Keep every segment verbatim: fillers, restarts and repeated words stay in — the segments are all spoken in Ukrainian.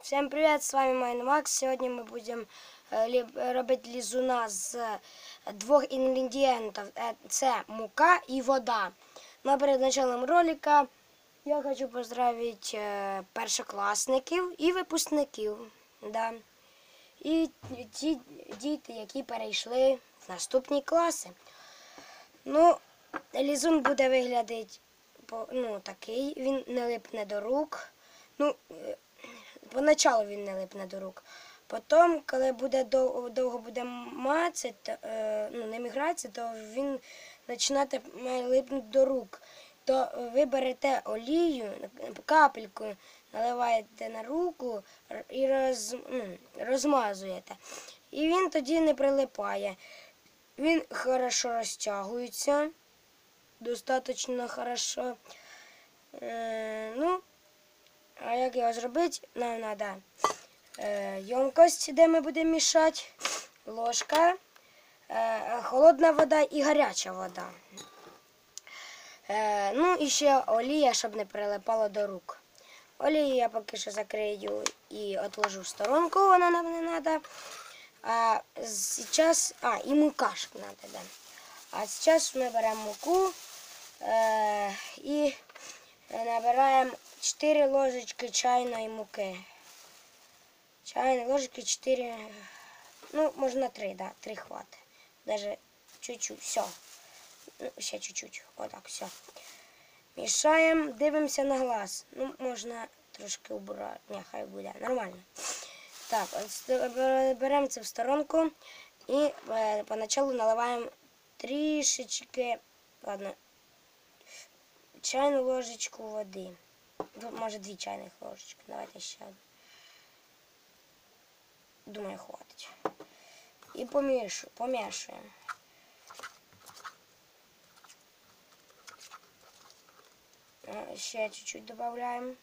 Всем привет, с вами Майнмакс. Сегодня мы будем робити лизуна з двох інгредієнтів. Це мука і вода. Но перед началом ролика я хочу поздравити першокласників і випускників. Да. І ті діти, які перейшли в наступні класи. Ну, лізун буде виглядати ну, такий, він не липне до рук. Ну, поначалу він не липне до рук. Потім, коли буде довго, довго буде мацати, ну, не мігратися, то він починає липнути до рук. То ви берете олію, капельку наливаєте на руку і роз, ну, розмазуєте. І він тоді не прилипає. Він хорошо розтягується, достатньо хорошо. Е, ну, а як його зробити? Нам треба е, ємкость, де ми будемо мішати, ложка, е, холодна вода і гаряча вода. Е, ну і ще олія, щоб не прилипало до рук. Олію я поки що закрию і відложу в сторонку, вона нам не треба. А зараз, а, і мука ж треба, да. А зараз ми беремо муку е, і набираємо чотири ложечки чайної муки. Чайної ложечки чотири, ну, можна три, да, три хватить. Даже чуть-чуть, все. Ну, ще чуть-чуть, отак, все. Мішаємо, дивимося на глаз. Ну, можна трошки убрати, ні, хай буде, нормально. Так, беремо це в сторонку і е, поначалу наливаємо трішечки, ладно, чайну ложечку води. Може дві чайних ложечки, давайте ще одну. Думаю, хватить. І помішуємо, помішуємо. Ще чуть-чуть додаємо.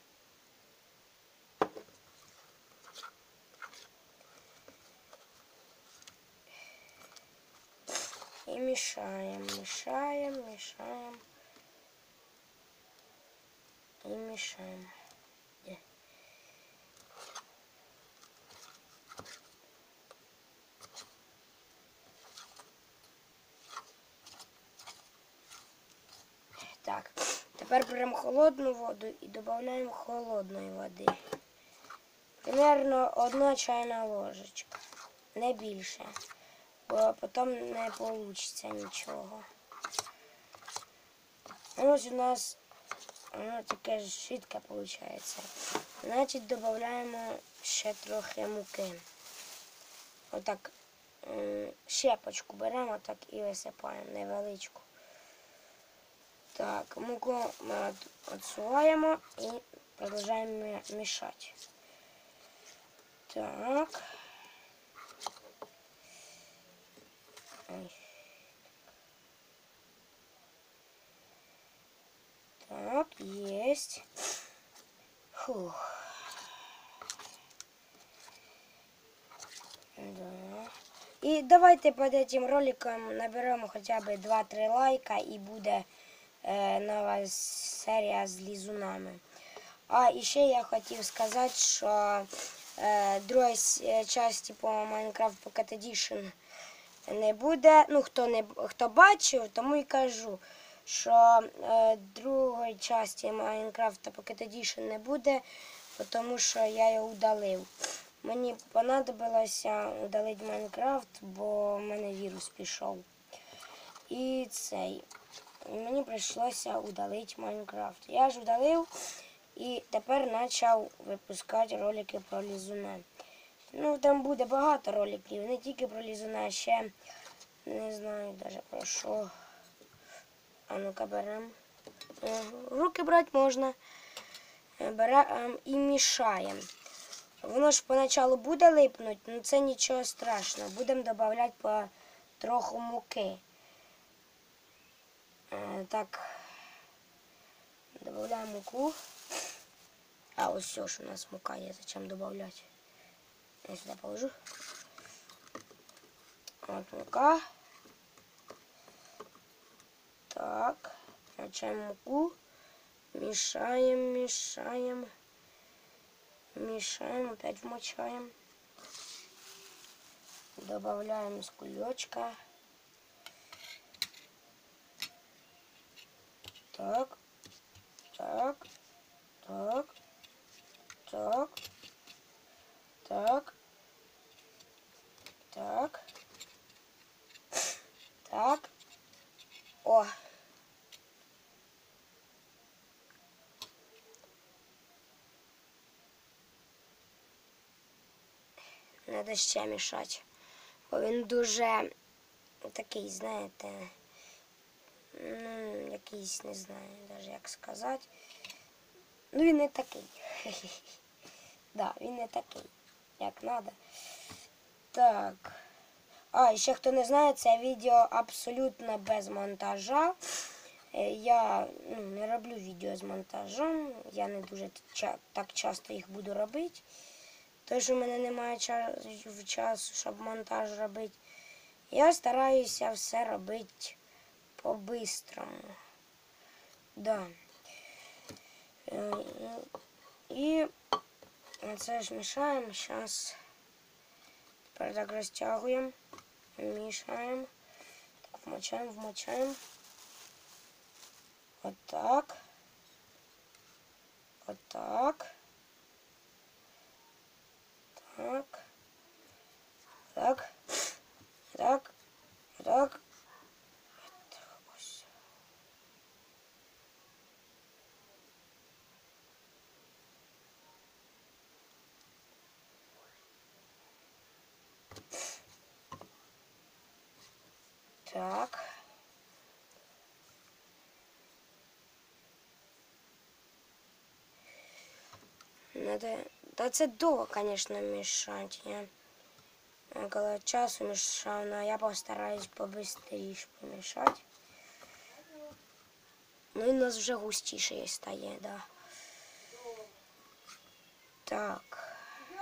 І мішаємо, мішаємо, мішаємо. І мішаємо. Так, тепер беремо холодну воду і додаємо холодної води. Примерно одна чайна ложечка, не більше, бо потім не вийде нічого. Ось у нас воно таке швидке виходить. Значить, додаємо ще трохи муки. Отак щепочку беремо так і висипаємо невеличку. Так, муку ми відсуваємо і продовжуємо мішати. Так. Так, есть. Фух. Да. І давайте під цим роликом наберемо хоча б два-три лайка і буде е, нова серія з лізунами. А і ще я хотів сказати, що е, друга частина по Minecraft Pocket Edition не буде. Ну, хто не хто бачив, тому і кажу, що е, другої частини Minecraft Pocket Edition не буде, тому що я його удалив. Мені понадобилося удалити Майнкрафт, бо в мене вірус пішов. І цей. Мені прийшлося удалити Майнкрафт. Я ж удалив і тепер почав випускати ролики про лізуна. Ну, там буде багато роликів, не тільки про лізуна, а ще не знаю навіть про що. А ну-ка беремо. Руки брати можна. Беремо і мішаємо. Воно ж поначалу буде липнути, але це нічого страшного. Будемо додавати по трохи муки. Так, додаємо муку. А ось все ж у нас мука є, зачем додавати. Я сюди положу. От мука. Так, включаємо муку. Мішаємо, мішаємо. Мешаем, опять вмочаем. Добавляем из кулечка. Так, так, так, так, так, так, так. О! Надо ще мішати. Бо він дуже такий, знаєте, ну, якийсь, не знаю, навіть як сказати. Ну, він не такий. Да, він не такий, як треба. Так. А, і ще хто не знає, це відео абсолютно без монтажа. Я ну, не роблю відео з монтажем. Я не дуже так часто їх буду робити. Тому що в мене немає часу, щоб монтаж робити. Я стараюся все робити по-бистрому. Да. І це ж мішаємо. Зараз тепер так розтягуємо. Мішаємо. Так, вмочаємо, вмочаємо. Отак. Отак. Так. Так. Так. Так. Ось. Так. Надо... Да це довго, звісно, мішати. Я около часу мішав, але я постараюсь побистріше помішати. Ну і у нас вже густіше стає, да. Так.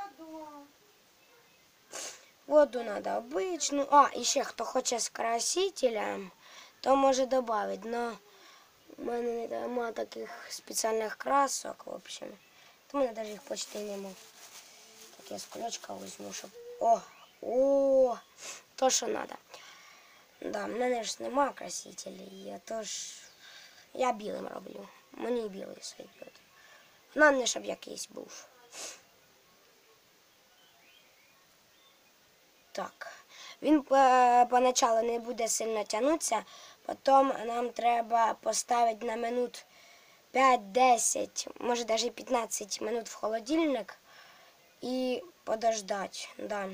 Воду надо обычную. А, еще хто хоче з красителем, то може добавить. Но у мене немає таких спеціальних красок, в общем. То в мене навіть їх почти нема. Так я з кулечка візьму, щоб... О! О! То, що треба. Да, в мене ж немає красителей, я тож... Я білим роблю. Мені білий сойдет. Ну, не щоб якийсь був. Так. Він поначалу не буде сильно тягнутися, потім нам треба поставити на минут п'ять-десять, може навіть п'ятнадцять минут в холодильник і подождати. Да.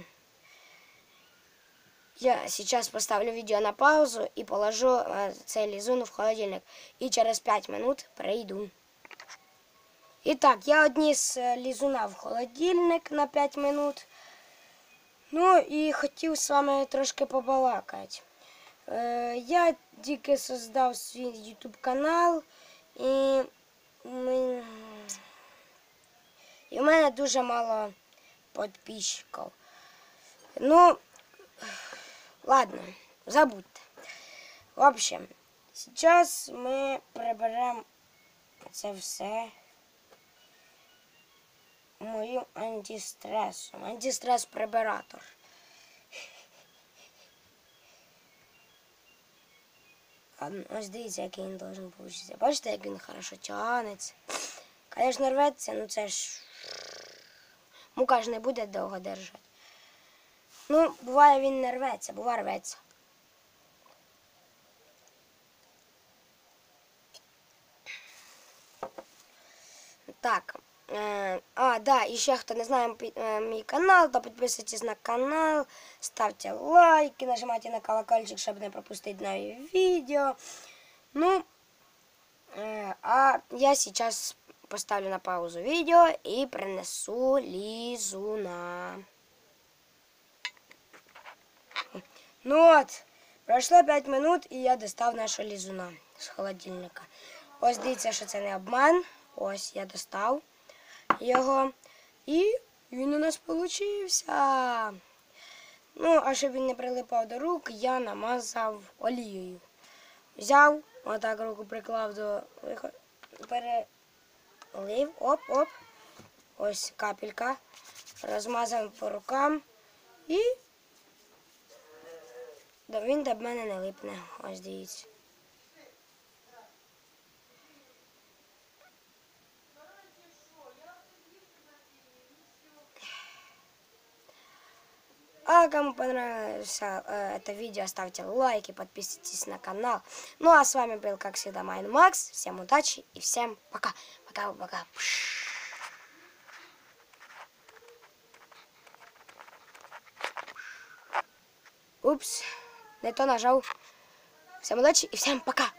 Я сейчас поставлю видео на паузу и положу цей лизун в холодильник. И через п'ять минут прийду. Итак, я одніс лизуна в холодильник на п'ять минут. Ну і хотів з вами трошки побалакати. Е, я тільки создав свій ютуб канал. І, ми... і в мене дуже мало підписчиків. Ну... Ладно, забудьте. В общем, сейчас мы приберем це все моїм антистресом. Антистрес-прибиратор. Ось дивіться, який він должен получитися. Бачите, як він хорошо тягнеться. Звісно, рветься, ну це ж... Мука ж не буде довго держати. Ну, буває він не рветься, буває рветься. Так. Е, а, да, і ще хто не знає мій канал, то підписуйтесь на канал, ставте лайки, нажимайте на колокольчик, щоб не пропустити нові відео. Ну, е, а я зараз поставлю на паузу відео і принесу лизуна. Ну от, пройшло п'ять минут і я достав нашого лизуна з холодильника. Ось дивіться, що це не обман. Ось я достав його. І він у нас получився. Ну, а щоб він не прилипав до рук, я намазав олією. Взяв, отак руку приклав до виходу, перелив, оп-оп. ось капелька. Розмазуємо по рукам і він до мене не липне. Ось дивіться. А кому понравилось э, это видео, ставьте лайки, подписывайтесь на канал. Ну а с вами был, как всегда, Майнмакс. Всем удачи и всем пока. Пока-пока. Упс, не то нажал. Всем удачи и всем пока.